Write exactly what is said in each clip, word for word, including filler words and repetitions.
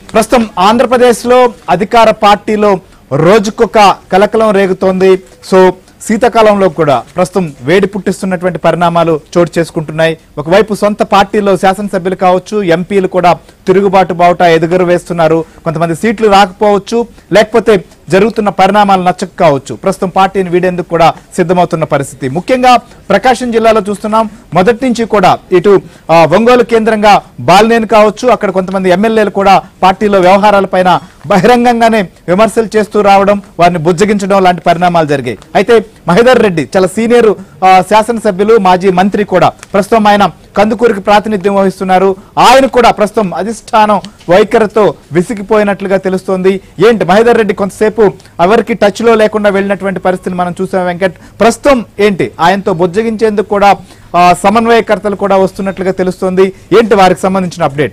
ప్రస్తుతం ఆంధ్రప్రదేశ్లో అధికార పార్టీలో రోజుకొక కలకలం రేగుతోంది. సో శీతాకాలంలో కూడా ప్రస్తుతం వేడి పుట్టిస్తున్నటువంటి పరిణామాలు చోటు చేసుకుంటున్నాయి. ఒకవైపు సొంత పార్టీలో శాసనసభ్యులు కావచ్చు, ఎంపీలు కూడా తిరుగుబాటు బావుట ఎదుగురు వేస్తున్నారు. కొంతమంది సీట్లు రాకపోవచ్చు, లేకపోతే జరుగుతున్న పరిణామాలు నచ్చక కావచ్చు. ప్రస్తుతం పార్టీని వీడేందుకు కూడా సిద్ధమవుతున్న పరిస్థితి. ముఖ్యంగా ప్రకాశం జిల్లాలో చూస్తున్నాం. మొదటి నుంచి కూడా ఇటు ఒంగోలు కేంద్రంగా బాలినేని కావచ్చు, అక్కడ కొంతమంది ఎమ్మెల్యేలు కూడా పార్టీలో వ్యవహారాలపైన బహిరంగంగానే విమర్శలు చేస్తూ రావడం, వారిని బుజ్జగించడం లాంటి పరిణామాలు జరిగాయి. అయితే మహేదర్ రెడ్డి చాలా సీనియర్ శాసనసభ్యులు, మాజీ మంత్రి కూడా. ప్రస్తుతం ఆయన కందుకూరికి ప్రాతినిధ్యం వహిస్తున్నారు. ఆయన కూడా ప్రస్తుతం అధిష్టానం వైఖరితో విసిగిపోయినట్లుగా తెలుస్తోంది. ఏంటి మహేదర్ రెడ్డి కొంతసేపు ఎవరికి టచ్ లో లేకుండా వెళ్ళినటువంటి పరిస్థితిని మనం చూసాం వెంకట్. ప్రస్తుతం ఏంటి ఆయనతో బుజ్జగించేందుకు కూడా సమన్వయకర్తలు కూడా వస్తున్నట్లుగా తెలుస్తోంది. ఏంటి వారికి సంబంధించిన అప్డేట్?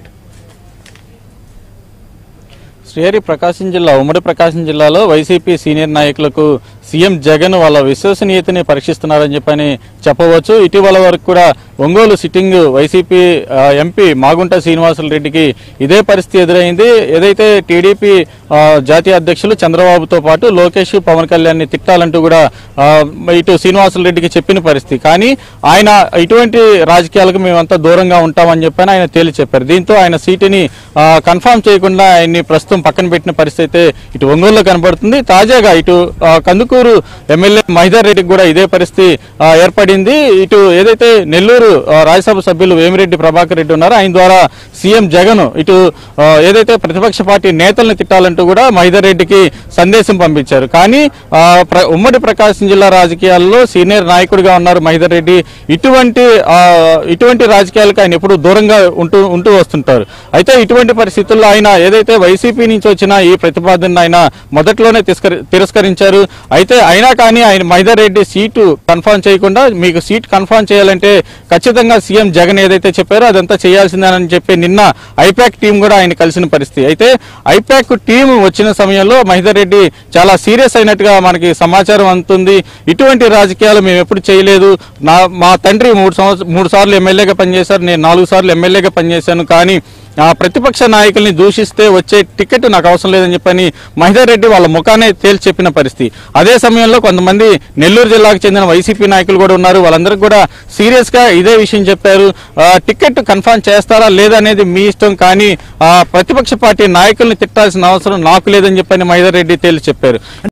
శ్రీహరి, ప్రకాశం జిల్లా ఉమ్మడి ప్రకాశం జిల్లాలో వైసీపీ సీనియర్ నాయకులకు సీఎం జగన్ వాళ్ళ విశ్వసనీయతని పరీక్షిస్తున్నారని చెప్పని చెప్పవచ్చు. ఇటీవల వరకు కూడా Ongole sitting YCP MP Magunta Srinivasulu రెడ్డికి ఇదే పరిస్థితి ఎదురైంది. ఏదైతే టీడీపీ జాతీయ అధ్యక్షులు చంద్రబాబుతో పాటు లోకేష్, పవన్ కళ్యాణ్ ని తిట్టాలంటూ కూడా ఇటు శ్రీనివాసులు రెడ్డికి చెప్పిన పరిస్థితి. కానీ ఆయన ఇటువంటి రాజకీయాలకు మేమంతా దూరంగా ఉంటామని చెప్పని ఆయన తేలి చెప్పారు. దీంతో ఆయన సీటుని కన్ఫర్మ్ చేయకుండా ఆయన్ని ప్రస్తుతం పక్కన పెట్టిన పరిస్థితి ఇటు ఒంగోలులో కనబడుతుంది. తాజాగా ఇటు కందుకూరు ఎమ్మెల్యే మహేదర్ రెడ్డికి కూడా ఇదే పరిస్థితి ఏర్పడింది. ఇటు ఏదైతే నెల్లూరు రాజ్యసభ సభ్యులు వేమిరెడ్డి ప్రభాకర్ రెడ్డి ఉన్నారో ఆయన ద్వారా సీఎం జగన్ ఇటు ఏదైతే ప్రతిపక్ష పార్టీ నేతలను తిట్టాలంటూ కూడా మహేదర్ రెడ్డికి సందేశం పంపించారు. కానీ ఉమ్మడి ప్రకాశం జిల్లా రాజకీయాల్లో సీనియర్ నాయకుడిగా ఉన్నారు మహేదర్ రెడ్డి. ఇటువంటి ఇటువంటి రాజకీయాలకు ఆయన ఎప్పుడు దూరంగా ఉంటూ ఉంటూ వస్తుంటారు. అయితే ఇటువంటి పరిస్థితుల్లో ఆయన ఏదైతే వైసీపీ నుంచి వచ్చిన ఈ ప్రతిపాదన ఆయన మొదట్లోనే తిరస్కరించారు. అయితే అయినా కానీ ఆయన మహేదర్ రెడ్డి సీటు కన్ఫర్మ్ చేయకుండా, మీకు సీట్ కన్ఫర్మ్ చేయాలంటే ఖచ్చితంగా సీఎం జగన్ ఏదైతే చెప్పారో అదంతా చేయాల్సిందేనని చెప్పి నిన్న ఐపాక్ టీం కూడా ఆయన కలిసిన పరిస్థితి. అయితే ఐపాక్ టీం వచ్చిన సమయంలో మహేదర్ రెడ్డి చాలా సీరియస్ అయినట్టుగా మనకి సమాచారం అందుతుంది. ఇటువంటి రాజకీయాలు మేము ఎప్పుడు చేయలేదు. నా మా తండ్రి మూడు సంవత్సరం మూడు సార్లు ఎమ్మెల్యేగా పనిచేశారు, నేను నాలుగు సార్లు ఎమ్మెల్యేగా పనిచేశాను. కానీ ఆ ప్రతిపక్ష నాయకుల్ని దూషిస్తే వచ్చే టికెట్ నాకు అవసరం లేదని చెప్పని మహేదర్ రెడ్డి వాళ్ళ ముఖానే తేల్చి చెప్పిన పరిస్థితి. అదే సమయంలో కొంతమంది నెల్లూరు జిల్లాకు చెందిన వైసీపీ నాయకులు కూడా ఉన్నారు. వాళ్ళందరికీ కూడా సీరియస్ గా ఇదే విషయం చెప్పారు. టికెట్ కన్ఫర్మ్ చేస్తారా లేదా అనేది మీ ఇష్టం, కానీ ఆ ప్రతిపక్ష పార్టీ నాయకుల్ని తిట్టాల్సిన అవసరం నాకు లేదని చెప్పని మహేదర్ రెడ్డి తేల్చి చెప్పారు.